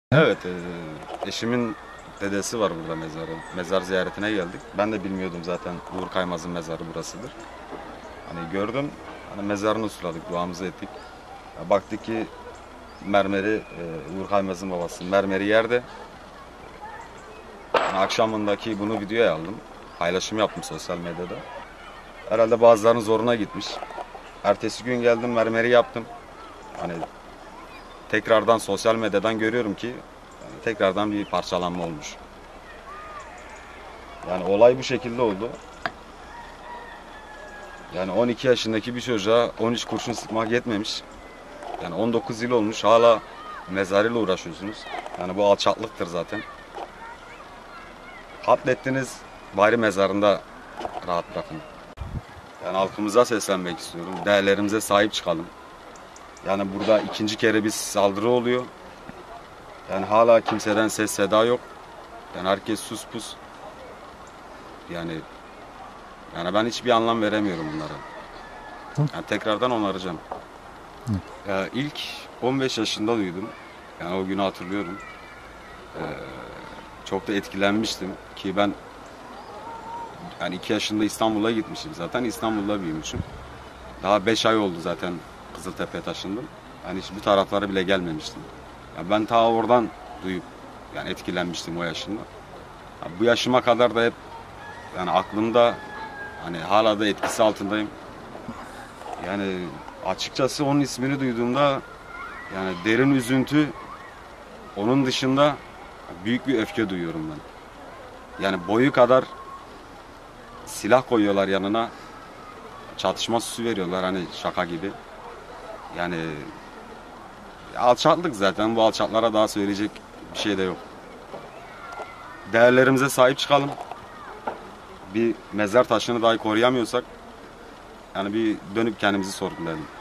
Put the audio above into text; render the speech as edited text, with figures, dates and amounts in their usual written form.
Evet, eşimin dedesi var burada mezarı. Mezar ziyaretine geldik. Ben de bilmiyordum zaten Uğur Kaymaz'ın mezarı burasıdır. Hani gördüm, hani mezarını suladık, duamızı ettik. Ya baktık ki mermeri, Uğur Kaymaz'ın babası mermeri yerde. Yani akşamındaki bunu videoya aldım. Paylaşım yaptım sosyal medyada. Herhalde bazılarının zoruna gitmiş. Ertesi gün geldim mermeri yaptım. Hani tekrardan sosyal medyadan görüyorum ki yani tekrardan bir parçalanma olmuş. Yani olay bu şekilde oldu. Yani 12 yaşındaki bir çocuğa 13 kurşun sıkmak yetmemiş. Yani 19 yıl olmuş hala mezarıyla uğraşıyorsunuz. Yani bu alçaklıktır zaten. Katlettiniz, bari mezarında rahat bırakın. Yani halkımıza seslenmek istiyorum. Değerlerimize sahip çıkalım. Yani burada ikinci kere bir saldırı oluyor. Yani hala kimseden ses seda yok. Yani herkes sus pus. Yani ben hiçbir anlam veremiyorum bunlara. Yani tekrardan onaracağım. İlk 15 yaşında duydum. Yani o günü hatırlıyorum. Çok da etkilenmiştim ki ben yani 2 yaşında İstanbul'a gitmişim zaten. İstanbul'da büyümüşüm. Daha 5 ay oldu zaten Kızıltepe'ye taşındım. Yani hiç bu taraflara bile gelmemiştim. Yani ben ta oradan duyup yani etkilenmiştim o yaşımda. Yani bu yaşıma kadar da hep yani aklımda hani hala da etkisi altındayım. Yani açıkçası onun ismini duyduğumda yani derin üzüntü, onun dışında büyük bir öfke duyuyorum ben. Yani boyu kadar silah koyuyorlar yanına. Çatışma süsü veriyorlar hani şaka gibi. Yani alçaklık zaten. Bu alçaklara daha söyleyecek bir şey de yok. Değerlerimize sahip çıkalım. Bir mezar taşını dahi koruyamıyorsak yani bir dönüp kendimizi sorgulayalım.